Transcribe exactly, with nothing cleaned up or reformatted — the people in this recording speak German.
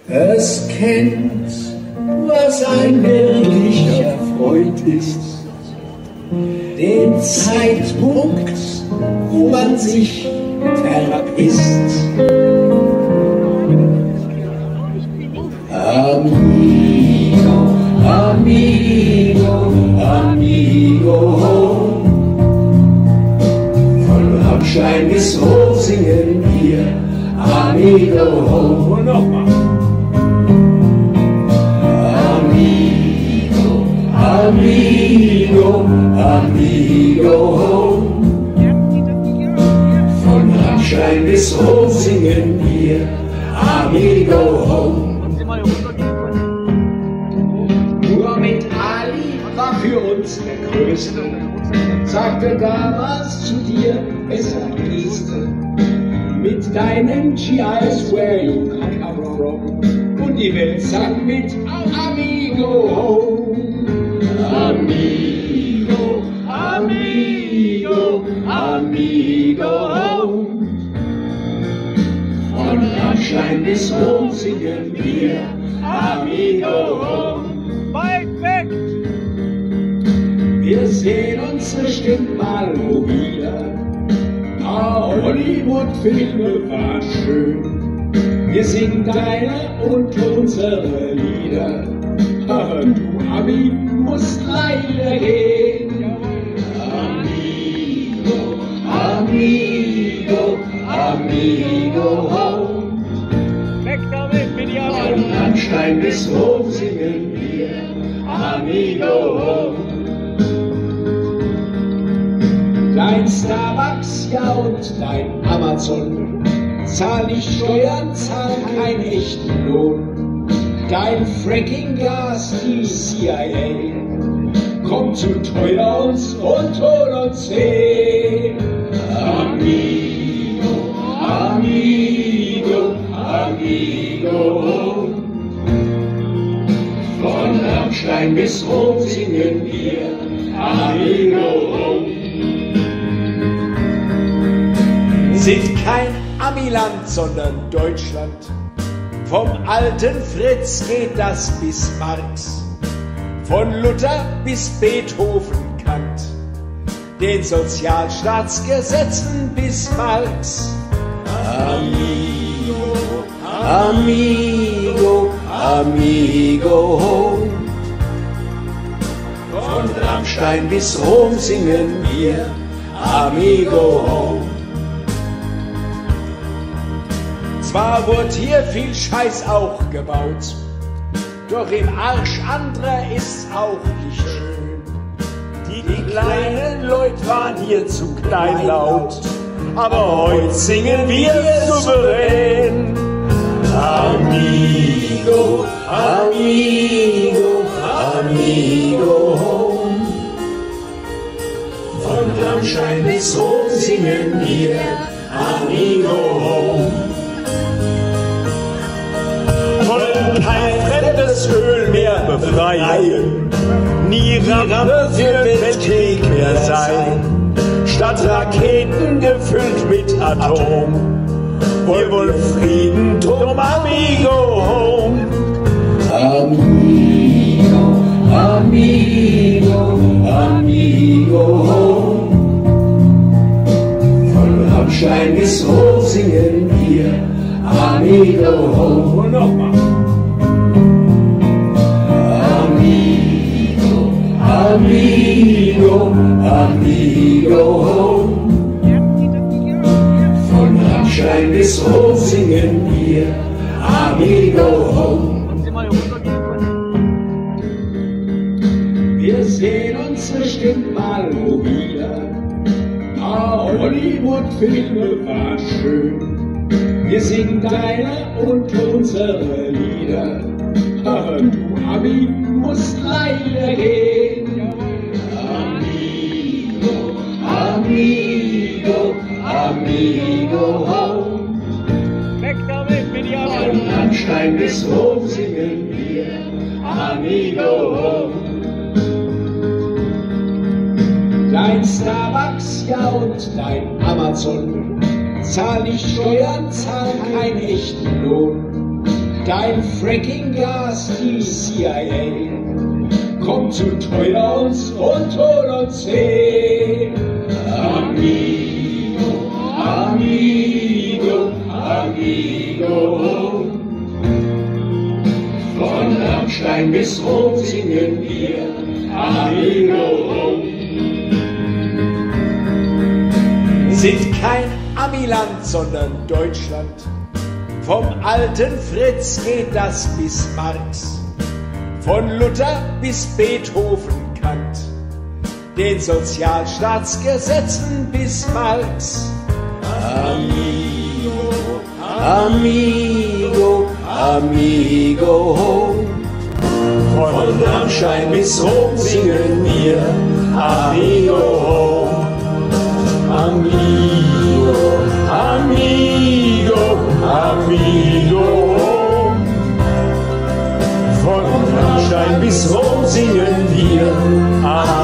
Es kennt, was ein wirklicher Freund ist, den Zeitpunkt, wo man sich verpisst. Amigo, amigo, amigo, von Rammstein bis Hof singen wir Amigo. Und nochmal. Amigo, amigo, amigo, von Rammstein bis Hof singen wir Amigo. Muhammad Ali war für uns der Größte, sagte damals zu dir, besser Geste, mit deinen G Is where you come from, und die Welt sang mit Amigo. Amigo, amigo, amigo, von Rammstein bis Hof singen wir Amigo. Weit weg! Wir sehen uns bestimmt mal wo wieder. Ah, Hollywood-Filme waren schön. Wir singen deine und unsere Lieder. Aber du, Ami, musst leider gehen. Amigo, amigo, amigo. Weg damit, bin ich Von Rammstein bis Hof singen wir Amigo. Dein Starbucks, ja, und dein Amazon, zahl nicht Steuern, zahl keinen echten Lohn. Dein Fracking-Gas, die C I A, kommt zu teuer uns und holt uns hin. Amigo, amigo, amigo, von Rammstein bis Hof singen wir Amigo. Sind kein Amiland, sondern Deutschland. Vom alten Fritz geht das bis Marx, von Luther bis Beethoven Kant, den Sozialstaatsgesetzen bis Marx. Amigo, amigo, amigo, von Rammstein bis Rom singen wir Amigo. Zwar wurde hier viel Scheiß auch gebaut, doch im Arsch anderer ist's auch nicht schön. Die, die kleinen Leute waren hier zu kleinlaut, aber heute singen wir souverän. Amigo, amigo, amigo, von Rammstein bis Hof singen wir Amigo. Kein fremdes Öl mehr befreien, nie Rampe für Weltkrieg mehr sein, statt Raketen gefüllt mit Atom. Wir wollen Frieden, drum Amigo home. Amigo, amigo, amigo home. Von Rammstein bis Hof singen wir Amigo home. Und nochmal. Amigo, amigo, von Rammstein bis Hof singen wir Amigo. Wir sehen uns bestimmt mal wo wieder. Ah, Hollywood-Filme waren schön. Wir singen deine und unsere Lieder. Aber du, Ami, musst leider gehen. Amigo, amigo, Weg damit, bin ich von Rammstein bis Hof singen wir Amigo. Dein Starbucks, ja, und dein Amazon, zahl nicht Steuern, zahl keinen echten Lohn. Dein Fracking-Gas, die C I A, kommt zu teuer uns und holt uns hin. Amigo, amigo, amigo. Von Rammstein bis Rom singen wir Amigo. Sind kein Amiland, sondern Deutschland. Vom alten Fritz geht das bis Marx, von Luther bis Beethoven, Kant, den Sozialstaatsgesetzen bis Marx. Amigo, amigo, amigo. Von Rammstein bis Rom singen wir Amigo. Amigo, amigo, amigo. Von Rammstein bis Rom singen wir Amigo.